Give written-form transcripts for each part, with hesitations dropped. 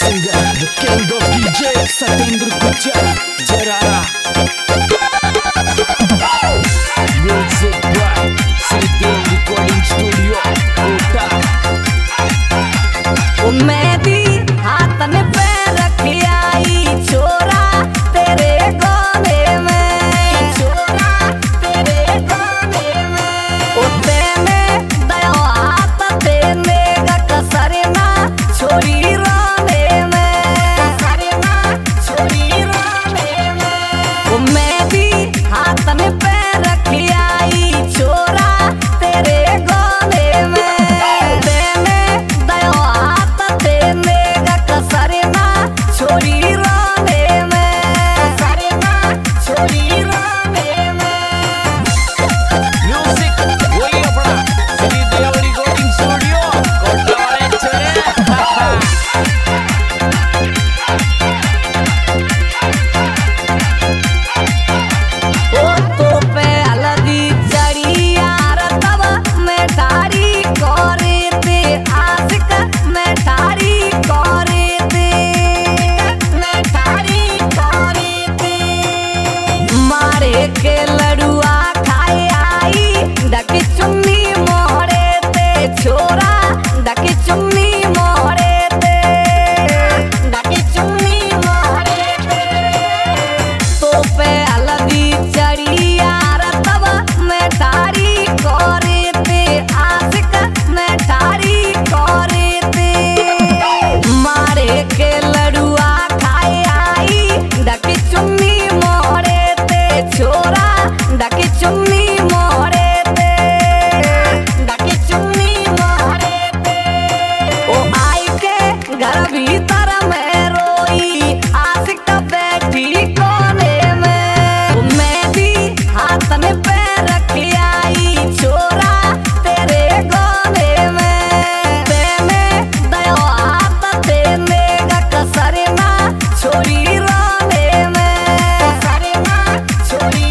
singer, the king of DJ, Satyendra Kucha, Jarara. Music by Sridev Recording Studio, Kota. मेहंदी हाथ में पैर रखी आई छोरा तेरे गाने में, छोरा तेरे गाने में। उते में दया हाथ देने का कसर ना छोरी रोने में, कसर ना छोरी रोने में। मेहंदी हाथ में पैर रखी आई छोरा तेरे गाने में। छोरी रोने में, कसर ना छोरी रोने में। Music, वही अपना श्रीदेव रिकॉर्डिंग स्टूडियो, कोटा वाले चले। ओ तो पे अलगी चढ़ी यार तब मैं तारी करे थे आशिक मैं तारी करे के लड़ुआ खाए आई डकी चुन्नी मोड़े ते छोरा डकी चुन्नी मोड़े ते, डकी चुन्नी मोड़े ते। तो पे अलगी चढ़ी यार तब मैं तारी करे थे आशिक मैं तारी करे थे। मारे के लड़ुआ खाए आई डकी चुन्नी मोड़े छोरा डकी चुन्नी मोड़े ते, डकी चुन्नी मोड़े ते। ओ आई के घर भीतर में रोई आशिक बैठी कोने में। मेहंदी हाथ में पैर रखी आई छोरा तेरे गाने में। तेने दया हाथ देने का कसर ना छोरी रोने में, कसर ना छोरी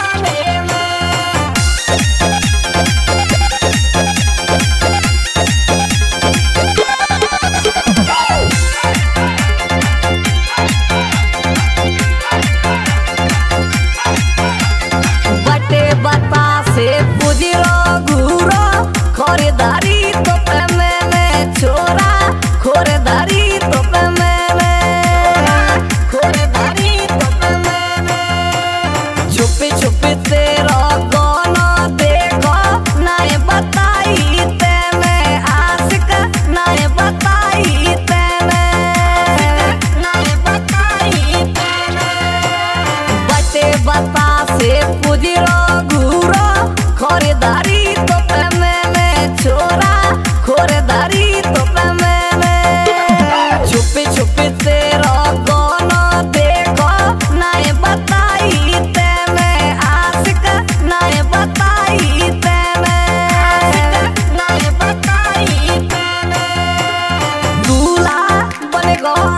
खोरेदारी तो पे मैंने छोरा खोरेदारी तो पे मैंने, खोरेदारी तो पे मैंने। छुपी छुपी तेरा गाना देखो नाय बताई तेने आशिक नाय बताई तेने, नाय बताई तेने। बटे बता से पुजरो घूरो खोरेदारी तो पे मैंने छोरा खोरेदारी तो पे मैंने। छुपी छुपी तेरा गाना देखो नाय बताई तेने आशिक नाय बताई तेने, नाय बताई तेने। दूल्हा बनेगा